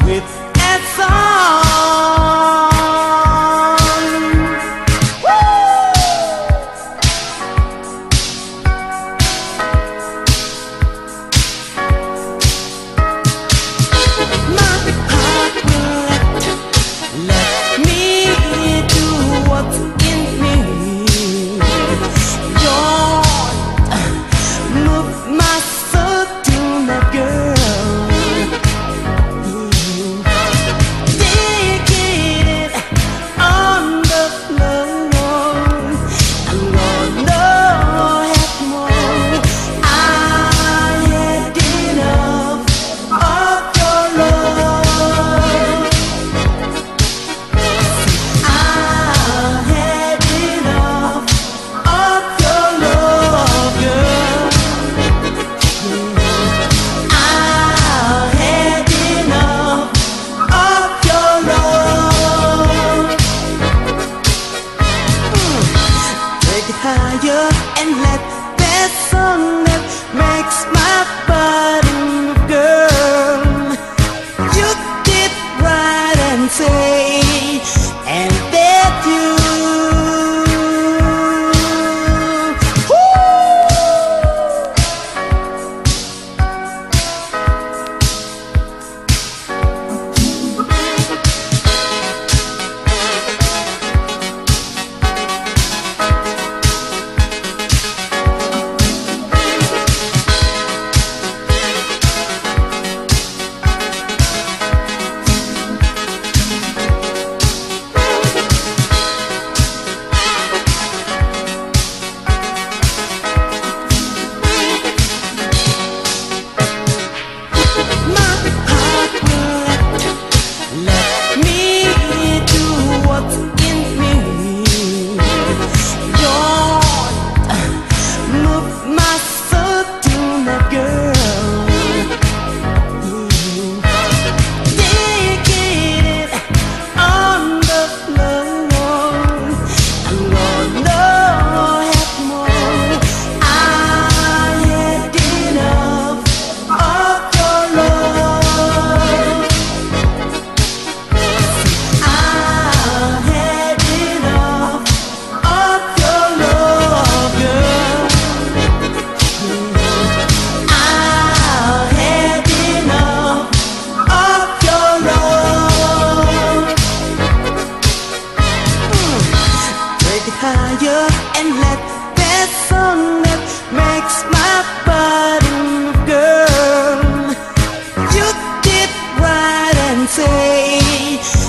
with a song. My heart will let me do what's in me. Don't move my soul to my girl. Take it on the floor. I'm gonna have more. I had enough of your love. I had enough of your love, girl. I had enough of your love. Take it higher and let that song that makes my body move, girl. You did right and say, and that you. Let me do what's in me. Don't move my soul to my girl. Take it on the floor. I'm gonna have more. I had enough of your love. I had enough of your love, girl. I had enough of your love. Take it higher and let that song that makes my body move, girl. You did right and say,